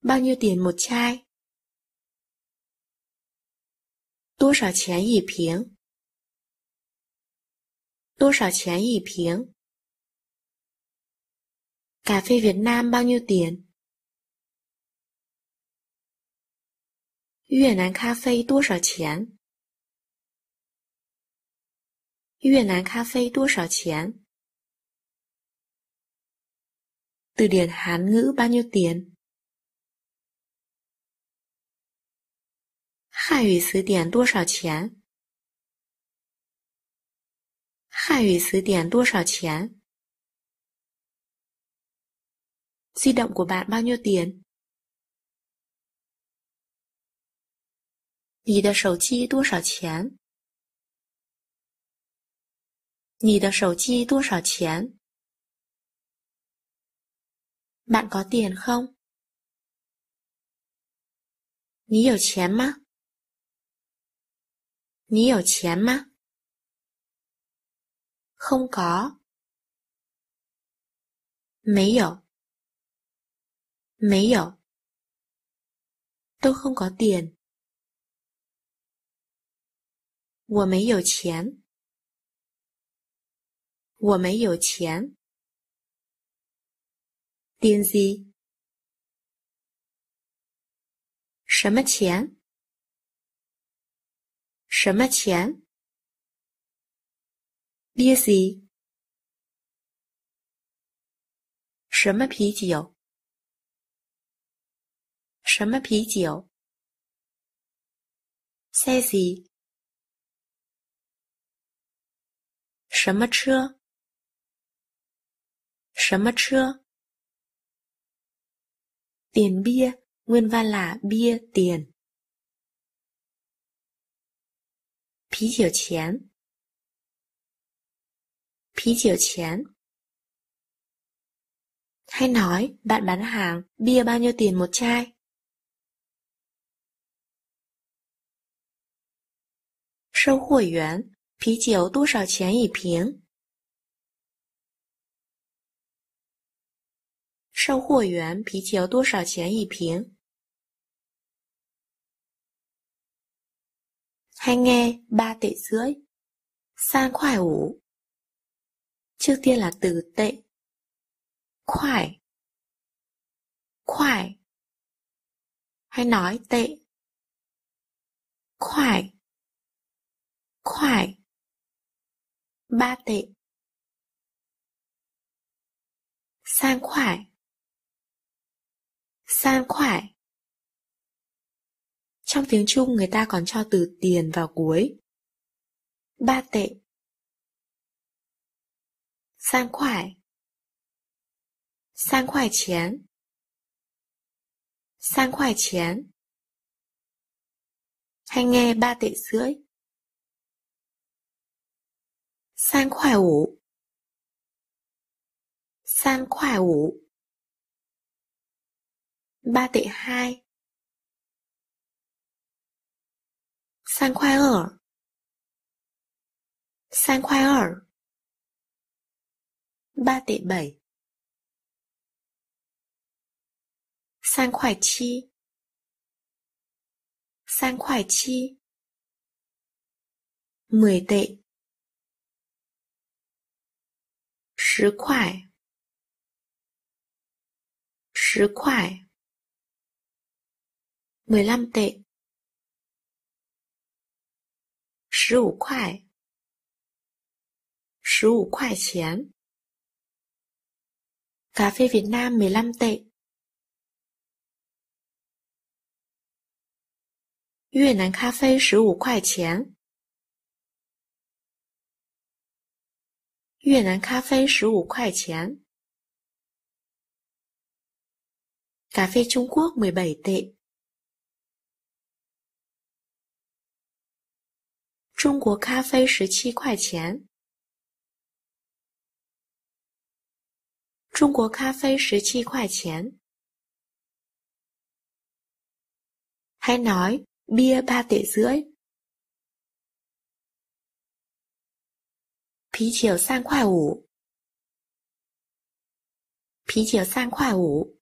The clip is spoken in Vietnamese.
Bao nhiêu tiền một chai? 多少钱一瓶？多少钱一瓶？ Cà phê Việt Nam bao nhiêu tiền? 越南咖啡多少钱？越南咖啡多少钱？ Từ điển Hán ngữ bao nhiêu tiền? 汉语词典多少钱？汉语词典多少钱？ Di động của bạn bao nhiêu tiền? 你的手机多少钱？你的手机多少钱？ Bạn có tiền không? 你有钱吗？你有钱吗？ Không có. 没有。没有。Tôi không có tiền. 我没有钱。我没有钱。Tiền gì? 什么钱？什么钱？ Bia gì? 什么啤酒？什么啤酒？ Xe gì? 什么车？什么车？ Tiền bia, nguyên văn là bia tiền. 啤酒钱。啤酒钱。Hay nói, bạn bán hàng, bia bao nhiêu tiền một chai? 售货员，啤酒多少钱一瓶？售货员，啤酒多少钱一瓶？ Hay nghe 3 tệ rưỡi, 3 khoai ủ. Trước tiên là từ tệ. Khoai. Khoai. Hay nói tệ. Khoai. Khoai. 3 tệ. 3 khoai. 3 khoai. Trong tiếng Trung người ta còn cho từ tiền vào cuối. 3 tệ. 3 khoai. 3块钱。3块钱。Hay nghe 3 tệ rưỡi. 3块5. 3块5. 3 tệ 2. 3块2. 3块2. 3 tệ 7. 3块7. 3块7. 10 tệ. 10块. 10块. 15 tệ. 15块. 15块钱. Cà phê Việt Nam 15 tệ. 越南咖啡15块钱。越南咖啡15块钱。Cà phê Trung Quốc 17 tệ. 中国咖啡17块钱。中国咖啡17块钱。Hay nói, bia 3 tệ rưỡi. 啤酒3块5。啤酒3块5.